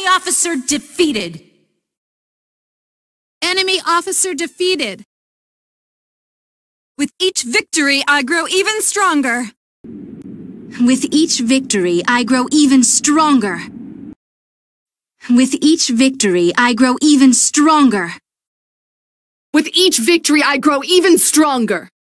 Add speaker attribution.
Speaker 1: Enemy officer defeated.
Speaker 2: Enemy officer defeated. With each victory, I grow even stronger.
Speaker 3: With each victory, I grow even stronger. With each victory, I grow even stronger.
Speaker 4: With each victory, I grow even stronger.